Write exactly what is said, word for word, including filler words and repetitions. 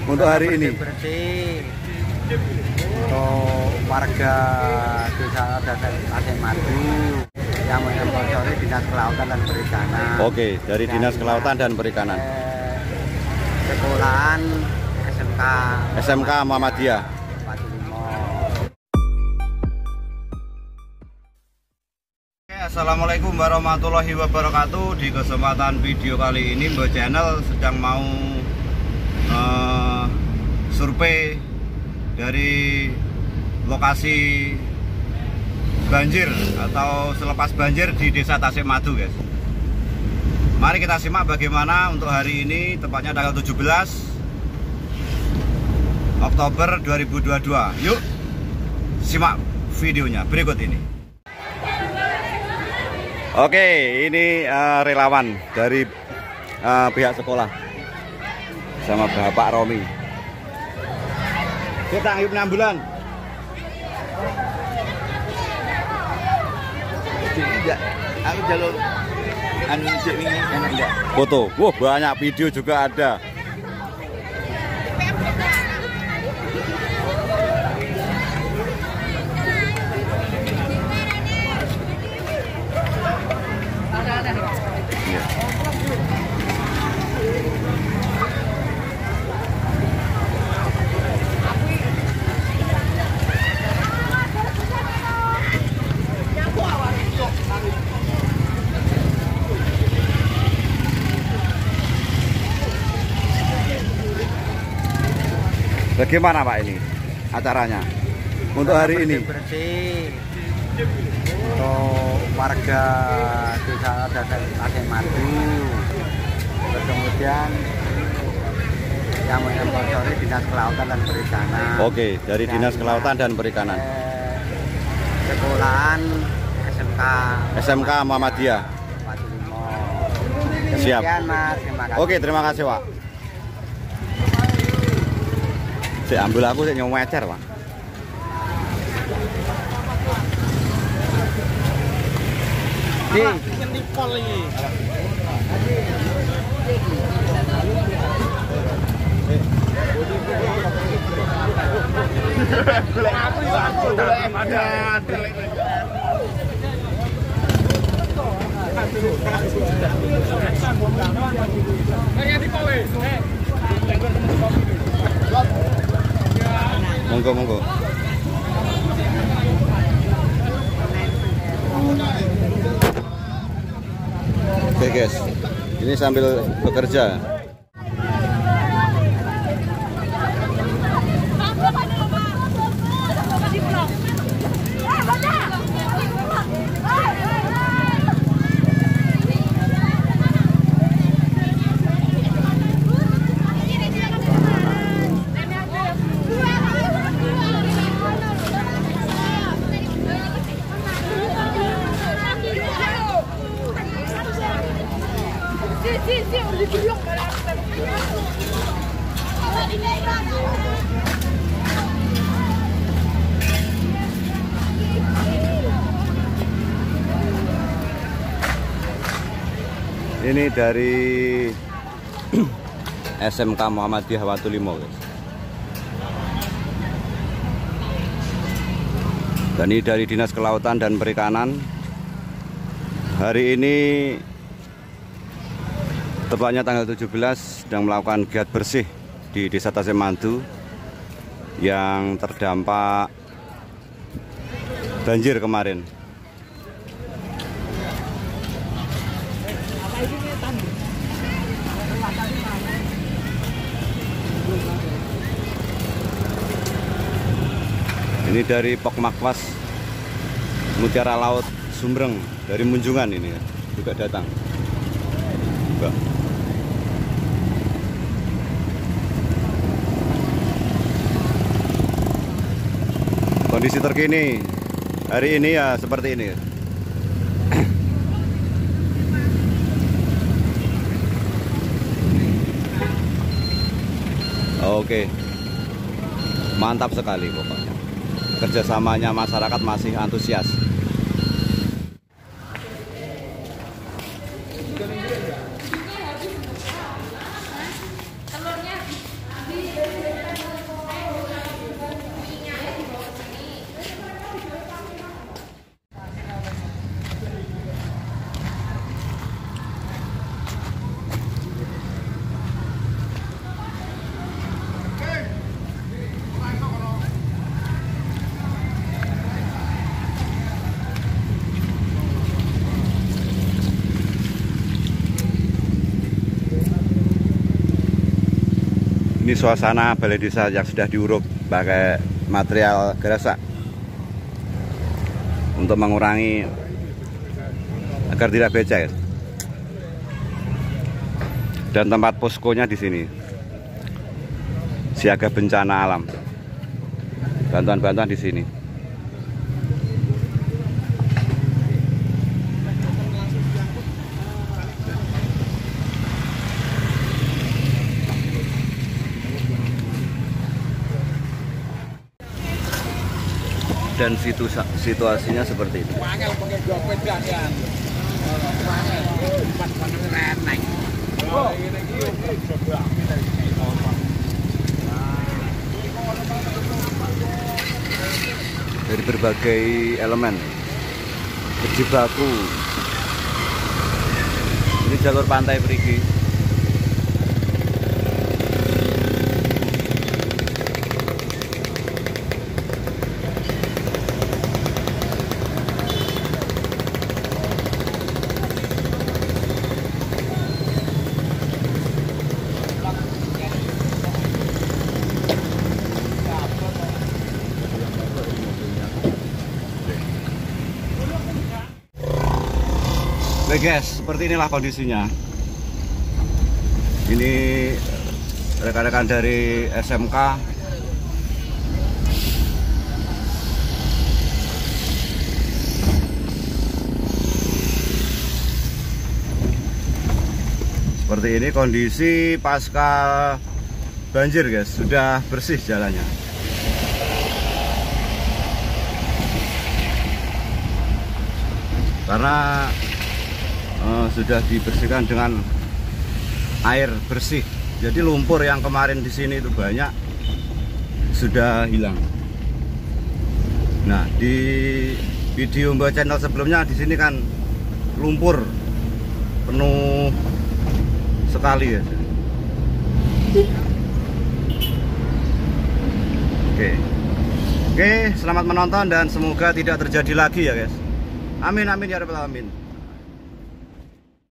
untuk hari ini? Bersih untuk warga desa Tasik Madu yang mensponsori Dinas Kelautan dan Perikanan. Oke, dari Dinas Kelautan dan Perikanan. Sekolahan S M K S M K Muhammadiyah. Assalamualaikum warahmatullahi wabarakatuh. Di kesempatan video kali ini Mbok Channel sedang mau uh, survei dari lokasi banjir atau selepas banjir di Desa Tasik Madu, guys. Mari kita simak bagaimana untuk hari ini, tepatnya tanggal tujuh belas Oktober dua ribu dua puluh dua. Yuk simak videonya berikut ini. Oke, ini uh, relawan dari uh, pihak sekolah sama Bapak Romi. Kita hidup enam bulan. Tidak, aku jalur anu ini enak enggak? Foto, wah banyak, video juga ada. Bagaimana Pak ini acaranya untuk hari ini? Bersih untuk warga desa Tasik Madu, kemudian yang mensponsori Dinas Kelautan dan Perikanan. Oke, dari Dinas Kelautan dan Perikanan. Sekolahan S M K S M K Muhammadiyah. Siap. Mas, terima kasih. Oke, terima kasih Pak. Saya ambil aku saya nyewecer Pak. Di nipol ini. Golek aku ya aku golek ada. Monggo monggo. Oke guys, ini sambil bekerja. Ini dari S M K Muhammadiyah Watulimo, guys. Dan ini dari Dinas Kelautan dan Perikanan. Hari ini tepatnya tanggal tujuh belas sedang melakukan giat bersih di Desa Tasik Madu yang terdampak banjir kemarin. Ini dari Pokmakwas Mutiara Laut Sumbreng dari Munjungan ini ya, juga datang. Mbak. Kondisi terkini hari ini ya seperti ini. Oke, mantap sekali pokoknya. Kerjasamanya masyarakat masih antusias. Telurnya Ini suasana balai desa yang sudah diuruk pakai material gerasak untuk mengurangi agar tidak becek. Dan tempat poskonya di sini, siaga bencana alam, bantuan-bantuan di sini. Dan situ situasinya seperti itu. Dari berbagai elemen berjibaku. Ini jalur pantai Perigi. Oke guys, seperti inilah kondisinya. Ini rekan-rekan dari S M K seperti ini kondisi pasca banjir guys, sudah bersih jalannya. Karena Uh, sudah dibersihkan dengan air bersih. Jadi lumpur yang kemarin di sini itu banyak sudah hilang. Nah, di video Mbak channel sebelumnya di sini kan lumpur penuh sekali ya. Oke. Oke, selamat menonton dan semoga tidak terjadi lagi ya guys. Amin amin ya rabbal alamin.